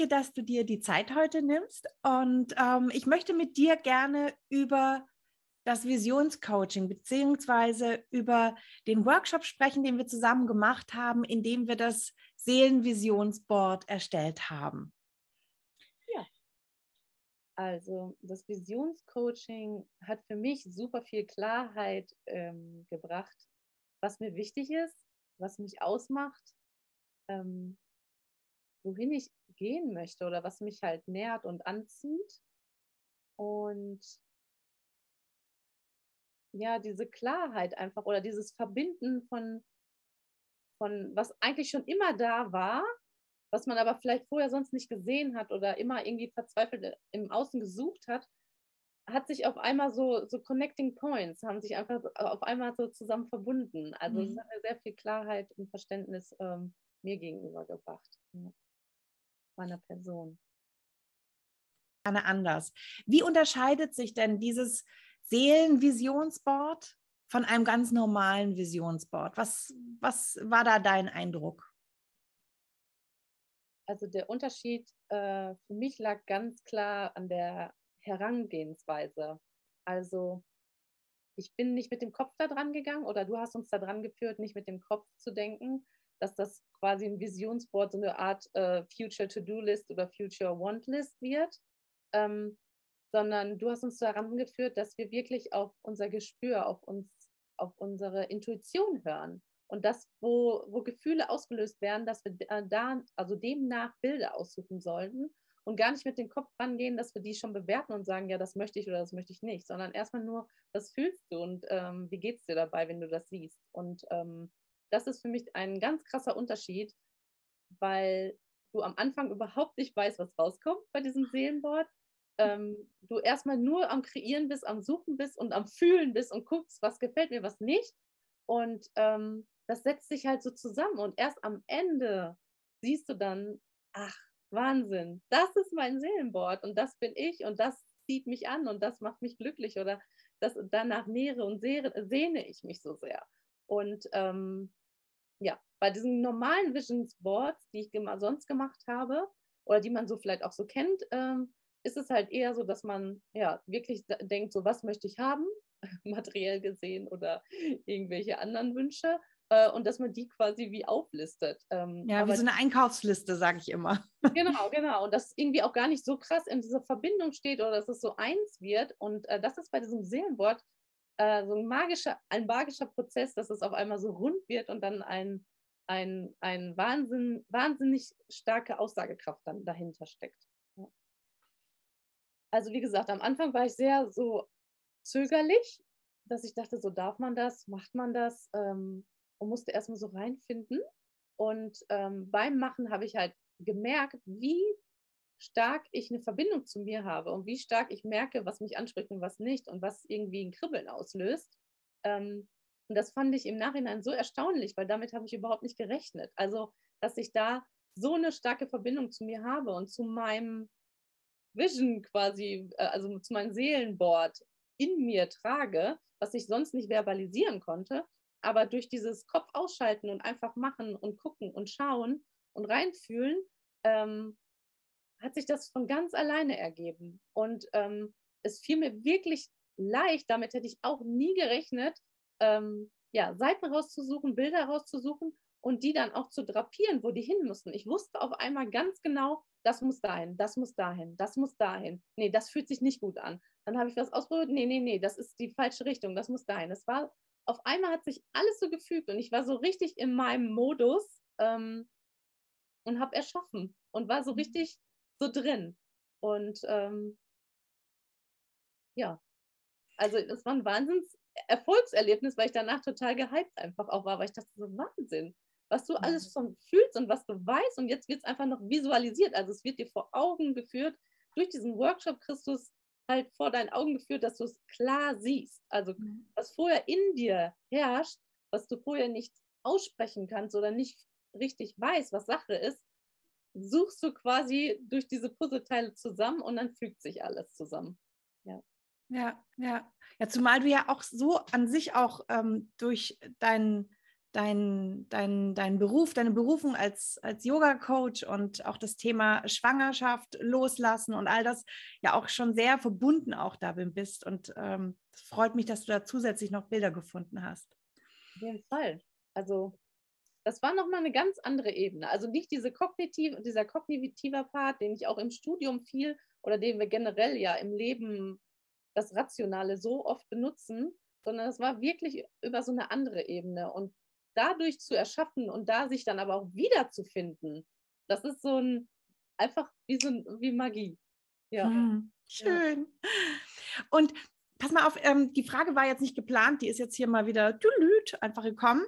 danke, dass du dir die Zeit heute nimmst. Und ich möchte mit dir gerne über das Visionscoaching beziehungsweise über den Workshop sprechen, den wir zusammen gemacht haben, indem wir das Seelenvisionsboard erstellt haben. Ja, also das Visionscoaching hat für mich super viel Klarheit gebracht, was mir wichtig ist, was mich ausmacht, wohin ich gehen möchte oder was mich halt nährt und anzieht. Und ja, diese Klarheit einfach oder dieses Verbinden von was eigentlich schon immer da war, was man aber vielleicht vorher sonst nicht gesehen hat oder immer irgendwie verzweifelt im Außen gesucht hat, hat sich auf einmal so Connecting Points, haben sich einfach auf einmal so zusammen verbunden. Also es hat mir sehr viel Klarheit und Verständnis mir gegenüber gebracht, meiner Person. Anders. Wie unterscheidet sich denn dieses Seelenvisionsboard von einem ganz normalen Visionsboard? Was war da dein Eindruck? Also der Unterschied für mich lag ganz klar an der Herangehensweise. Also ich bin nicht mit dem Kopf da dran gegangen oder du hast uns da dran geführt, nicht mit dem Kopf zu denken, dass das quasi ein Visionsboard so eine Art Future To-Do-List oder Future Want-List wird, sondern du hast uns daran geführt, dass wir wirklich auf unser Gespür, auf unsere Intuition hören. Und das, wo Gefühle ausgelöst werden, dass wir also demnach Bilder aussuchen sollten und gar nicht mit dem Kopf rangehen, dass wir die schon bewerten und sagen, ja, das möchte ich oder das möchte ich nicht, sondern erstmal nur, was fühlst du und wie geht es dir dabei, wenn du das siehst? Und das ist für mich ein ganz krasser Unterschied, weil du am Anfang überhaupt nicht weißt, was rauskommt bei diesem Seelenboard. Du erstmal nur am Kreieren bist, am Suchen bist und am Fühlen bist und guckst, was gefällt mir, was nicht. Und das setzt sich halt so zusammen. Und erst am Ende siehst du dann, ach, Wahnsinn, das ist mein Seelenboard und das bin ich und das zieht mich an und das macht mich glücklich oder danach nähere und sehne ich mich so sehr. Und ja, bei diesen normalen Visions Boards, die ich sonst gemacht habe oder die man so vielleicht auch so kennt, ist es halt eher so, dass man ja wirklich denkt, so was möchte ich haben, materiell gesehen oder irgendwelche anderen Wünsche und dass man die quasi wie auflistet. Ja, wie so eine Einkaufsliste, sage ich immer. Genau. Und das irgendwie auch gar nicht so krass in dieser Verbindung steht oder dass es so eins wird. Und das ist bei diesem Seelenboard so ein magischer Prozess, dass es auf einmal so rund wird und dann ein wahnsinnig starke Aussagekraft dann dahinter steckt. Ja. Also wie gesagt, am Anfang war ich sehr so zögerlich, dass ich dachte, so darf man das, macht man das und musste erstmal so reinfinden. Und beim Machen habe ich halt gemerkt, wie stark ich eine Verbindung zu mir habe und wie stark ich merke, was mich anspricht und was nicht und was irgendwie ein Kribbeln auslöst. Und das fand ich im Nachhinein so erstaunlich, weil damit habe ich überhaupt nicht gerechnet. Also, dass ich da so eine starke Verbindung zu mir habe und zu meinem Vision quasi, also zu meinem Seelenboard in mir trage, was ich sonst nicht verbalisieren konnte. Aber durch dieses Kopf ausschalten und einfach machen und gucken und schauen und reinfühlen, hat sich das von ganz alleine ergeben. Und es fiel mir wirklich leicht, damit hätte ich auch nie gerechnet, ja, Seiten rauszusuchen, Bilder rauszusuchen und die dann auch zu drapieren, wo die hin mussten. Ich wusste auf einmal ganz genau, das muss dahin, das muss dahin, das muss dahin. Nee, das fühlt sich nicht gut an. Dann habe ich was ausprobiert, nee, das ist die falsche Richtung, das muss dahin. Es war, auf einmal hat sich alles so gefügt und ich war so richtig in meinem Modus und habe erschaffen und war so richtig so drin. Und ja, also das war ein Wahnsinns-Erfolgserlebnis, weil ich danach total gehypt einfach auch war, weil ich dachte, so Wahnsinn, was du alles schon fühlst und was du weißt und jetzt wird es einfach noch visualisiert. Also es wird dir vor Augen geführt, durch diesen Workshop kriegst du es halt vor deinen Augen geführt, dass du es klar siehst. Also was vorher in dir herrscht, was du vorher nicht aussprechen kannst oder nicht richtig weißt, was Sache ist, suchst du quasi durch diese Puzzleteile zusammen und dann fügt sich alles zusammen. Ja. Ja, zumal du ja auch so an sich auch durch dein dein Beruf, deine Berufung als Yoga-Coach und auch das Thema Schwangerschaft loslassen und all das ja auch schon sehr verbunden auch darin bist. Und es freut mich, dass du da zusätzlich noch Bilder gefunden hast. Auf jeden Fall. Also das war nochmal eine ganz andere Ebene. Also nicht dieser kognitive Part, den ich auch im Studium viel oder den wir generell ja im Leben das Rationale so oft benutzen, sondern es war wirklich über so eine andere Ebene. Und dadurch zu erschaffen und da sich dann aber auch wiederzufinden, das ist so ein, einfach wie Magie. Ja. Ja. Schön. Und pass mal auf, die Frage war jetzt nicht geplant, die ist jetzt hier mal wieder einfach gekommen.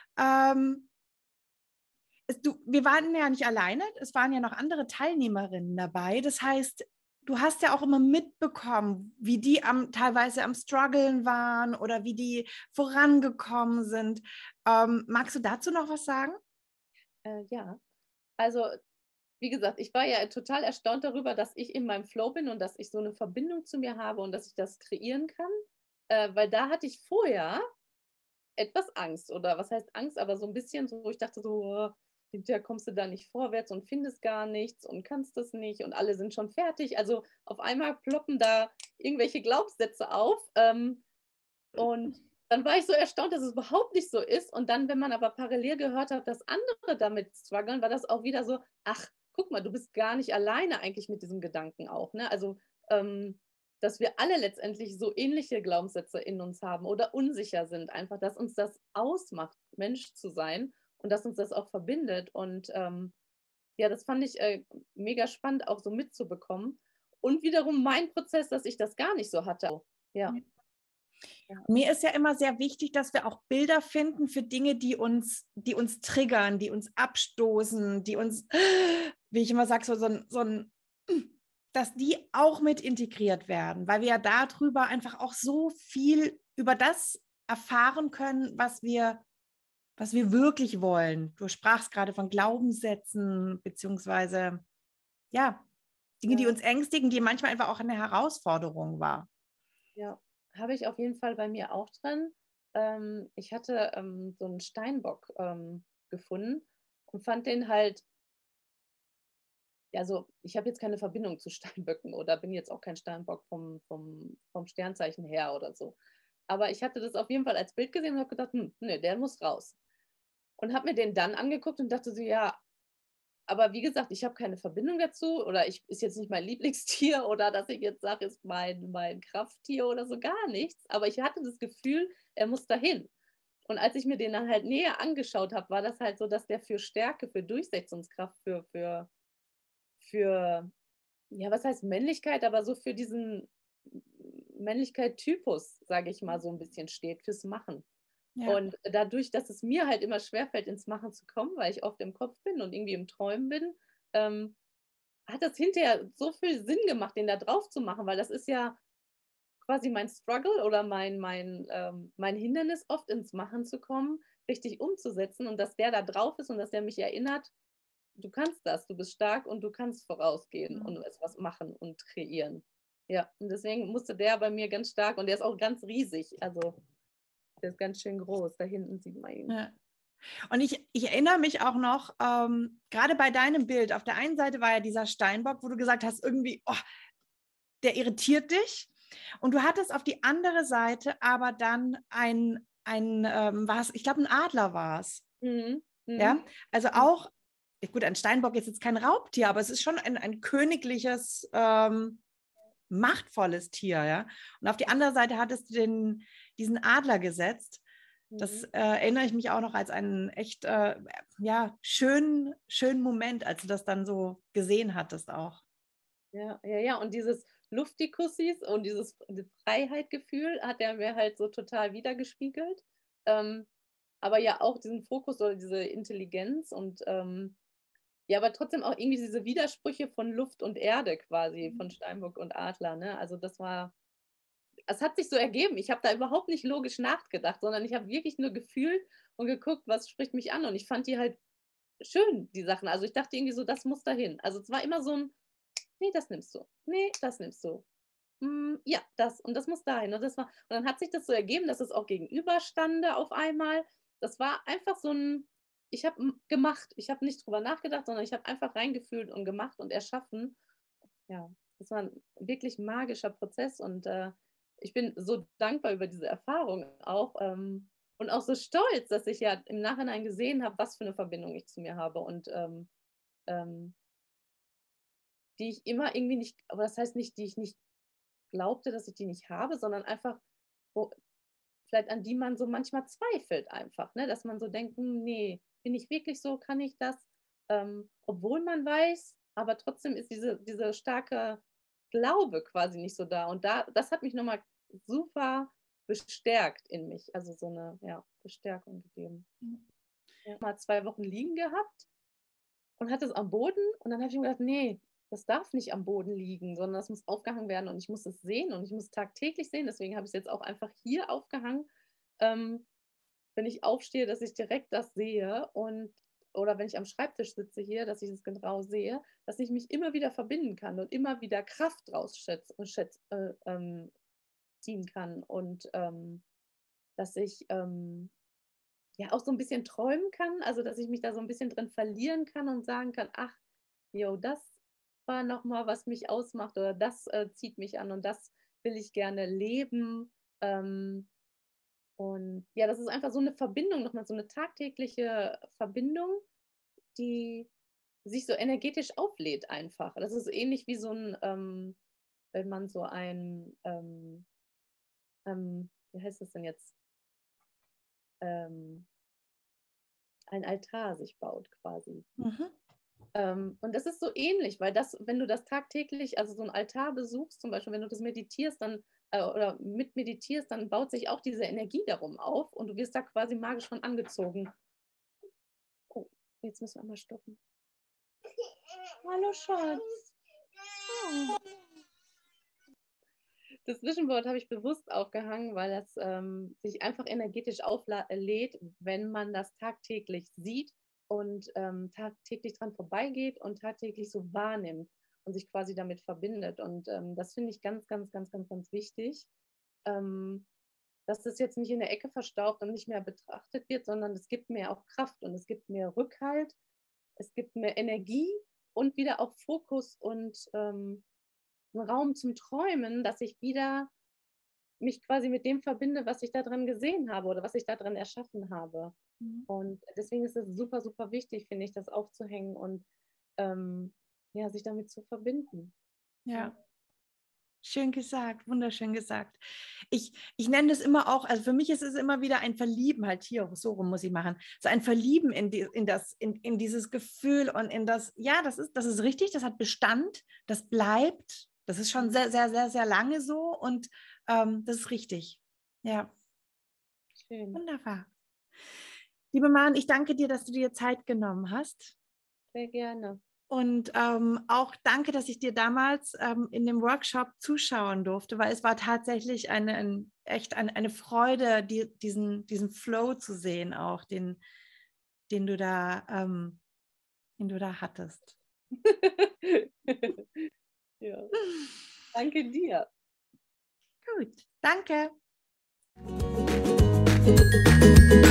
Wir waren ja nicht alleine, es waren ja noch andere Teilnehmerinnen dabei. Das heißt, du hast ja auch immer mitbekommen, wie die teilweise am Struggeln waren oder wie die vorangekommen sind. Magst du dazu noch was sagen? Ja, also wie gesagt, ich war ja total erstaunt darüber, dass ich in meinem Flow bin und dass ich so eine Verbindung zu mir habe und dass ich das kreieren kann, weil da hatte ich vorher etwas Angst oder was heißt Angst, aber so ein bisschen so, wo ich dachte so, hinterher kommst du da nicht vorwärts und findest gar nichts und kannst das nicht und alle sind schon fertig. Also auf einmal ploppen da irgendwelche Glaubenssätze auf, und dann war ich so erstaunt, dass es überhaupt nicht so ist. Und dann, wenn man aber parallel gehört hat, dass andere damit strugglen, war das auch wieder so, ach, guck mal, du bist gar nicht alleine eigentlich mit diesem Gedanken auch. Ne? Also, dass wir alle letztendlich so ähnliche Glaubenssätze in uns haben oder unsicher sind, einfach, dass uns das ausmacht, Mensch zu sein und dass uns das auch verbindet. Und ja, das fand ich mega spannend, auch so mitzubekommen. Und wiederum mein Prozess, dass ich das gar nicht so hatte. Ja. Ja. Mir ist ja immer sehr wichtig, dass wir auch Bilder finden für Dinge, die uns triggern, die uns abstoßen, die uns, wie ich immer sage, dass die auch mit integriert werden, weil wir ja darüber einfach auch so viel über das erfahren können, was wir wirklich wollen. Du sprachst gerade von Glaubenssätzen, beziehungsweise, ja, Dinge, die Ja. uns ängstigen, die manchmal einfach auch eine Herausforderung war. Ja, habe ich auf jeden Fall bei mir auch drin. Ich hatte so einen Steinbock gefunden und fand den halt, also ich habe jetzt keine Verbindung zu Steinböcken oder bin jetzt auch kein Steinbock vom Sternzeichen her oder so. Aber ich hatte das auf jeden Fall als Bild gesehen und habe gedacht, nee, der muss raus. Und habe mir den dann angeguckt und dachte so, ja, aber wie gesagt, ich habe keine Verbindung dazu oder ist jetzt nicht mein Lieblingstier oder dass ich jetzt sage, ist mein Krafttier oder so, gar nichts. Aber ich hatte das Gefühl, er muss dahin. Und als ich mir den dann halt näher angeschaut habe, war das halt so, dass der für Stärke, für Durchsetzungskraft, für ja, was heißt Männlichkeit, aber so für diesen Männlichkeit-Typus, sage ich mal, so ein bisschen steht, fürs Machen. Ja. Und dadurch, dass es mir halt immer schwerfällt, ins Machen zu kommen, weil ich oft im Kopf bin und irgendwie im Träumen bin, ähm, hat das hinterher so viel Sinn gemacht, den da drauf zu machen, weil das ist ja quasi mein Struggle oder mein Hindernis, oft ins Machen zu kommen, richtig umzusetzen und dass der da drauf ist und dass der mich erinnert, du kannst das, du bist stark und du kannst vorausgehen und etwas machen und kreieren. Ja, und deswegen musste der bei mir ganz stark und der ist auch ganz riesig, also der ist ganz schön groß, da hinten sieht man ihn. Ja. Und ich erinnere mich auch noch, gerade bei deinem Bild, auf der einen Seite war ja dieser Steinbock, wo du gesagt hast, irgendwie, oh, der irritiert dich. Und du hattest auf die andere Seite aber dann ich glaube, ein Adler war es. Mhm. Ja, Mhm. also Mhm. auch, gut, ein Steinbock ist jetzt kein Raubtier, aber es ist schon ein königliches, machtvolles Tier, ja. Und auf die andere Seite hattest du diesen Adler gesetzt. Das Mhm. erinnere ich mich auch noch als einen echt ja, schönen Moment, als du das dann so gesehen hattest auch. Ja, ja, ja. Und dieses Luftikussis und dieses Freiheitgefühl hat er mir halt so total wiedergespiegelt. Ähm, aber ja auch diesen Fokus oder diese Intelligenz und ja, aber trotzdem auch irgendwie diese Widersprüche von Luft und Erde quasi, von Steinbock und Adler. Ne? Also es hat sich so ergeben. Ich habe da überhaupt nicht logisch nachgedacht, sondern ich habe wirklich nur gefühlt und geguckt, was spricht mich an. Und ich fand die halt schön, die Sachen. Also ich dachte irgendwie so, das muss dahin. Also es war immer so ein, nee, das nimmst du. Nee, das nimmst du. Ja, das und das muss dahin. Und dann hat sich das so ergeben, dass es auch gegenüberstande auf einmal. das war einfach so ein, ich habe gemacht. Ich habe nicht drüber nachgedacht, sondern ich habe einfach reingefühlt und gemacht und erschaffen. Ja, das war ein wirklich magischer Prozess und ich bin so dankbar über diese Erfahrung auch und auch so stolz, dass ich ja im Nachhinein gesehen habe, was für eine Verbindung ich zu mir habe und ähm, die ich immer irgendwie nicht, aber das heißt nicht, die ich nicht glaubte, dass ich die nicht habe, sondern einfach, wo, vielleicht an die man so manchmal zweifelt einfach, ne? Dass man so denkt, nee, bin ich wirklich so, kann ich das? Obwohl man weiß, aber trotzdem ist diese starke Glaube quasi nicht so da. Und das hat mich nochmal super bestärkt in mich, also so eine Bestärkung gegeben. Ja. Mal 2 Wochen liegen gehabt und hatte es am Boden und dann habe ich mir gedacht, nee, das darf nicht am Boden liegen, sondern das muss aufgehangen werden und ich muss es sehen und ich muss es tagtäglich sehen. Deswegen habe ich es jetzt auch einfach hier aufgehangen, wenn ich aufstehe, dass ich direkt das sehe oder wenn ich am Schreibtisch sitze hier, dass ich es genau sehe, dass ich mich immer wieder verbinden kann und immer wieder Kraft draus ziehen kann und dass ich ja auch so ein bisschen träumen kann, also dass ich mich da so ein bisschen drin verlieren kann und sagen kann, ach, jo, das war nochmal, was mich ausmacht oder das zieht mich an und das will ich gerne leben. Und ja, das ist einfach so eine Verbindung, nochmal so eine tagtägliche Verbindung, die sich so energetisch auflädt einfach. Das ist ähnlich wie so ein, wenn man so wie heißt das denn jetzt, ähm, ein Altar sich baut quasi. Mhm. Und das ist so ähnlich, weil das, wenn du das tagtäglich, also so ein Altar besuchst, zum Beispiel, wenn du das meditierst, dann oder mit meditierst, dann baut sich auch diese Energie darum auf und du wirst da quasi magisch von angezogen. Oh, jetzt müssen wir mal stoppen. Hallo Schatz. Oh. Das Zwischenwort habe ich bewusst aufgehangen, weil das sich einfach energetisch auflädt, wenn man das tagtäglich sieht und tagtäglich dran vorbeigeht und tagtäglich so wahrnimmt und sich quasi damit verbindet. Und das finde ich ganz, ganz, ganz, ganz, ganz wichtig, dass das jetzt nicht in der Ecke verstaubt und nicht mehr betrachtet wird, sondern es gibt mir auch Kraft und es gibt mir Rückhalt, es gibt mir Energie und wieder auch Fokus und einen Raum zum Träumen, dass ich wieder mich quasi mit dem verbinde, was ich da drin gesehen habe oder was ich da drin erschaffen habe. Mhm. Und deswegen ist es super, super wichtig, finde ich, das aufzuhängen und ja, sich damit zu verbinden. Ja. Schön gesagt, wunderschön gesagt. Ich nenne das immer auch, also für mich ist es immer wieder ein Verlieben, halt hier, so rum muss ich machen, so ein Verlieben in dieses Gefühl und in das, ja, das ist richtig, das hat Bestand, das bleibt, das ist schon sehr, sehr, sehr, sehr lange so und das ist richtig. Ja. Schön. Wunderbar. Liebe Maren, ich danke dir, dass du dir Zeit genommen hast. Sehr gerne. Und auch danke, dass ich dir damals in dem Workshop zuschauen durfte, weil es war tatsächlich echt eine Freude, diesen Flow zu sehen, auch den du da hattest. Ja. Danke dir. Gut, danke.